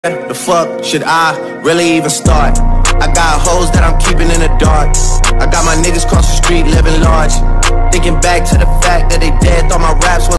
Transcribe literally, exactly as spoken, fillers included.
The fuck should I really even start? I got hoes that I'm keeping in the dark. I got my niggas cross the street living large. Thinking back to the fact that they dead, thought my raps was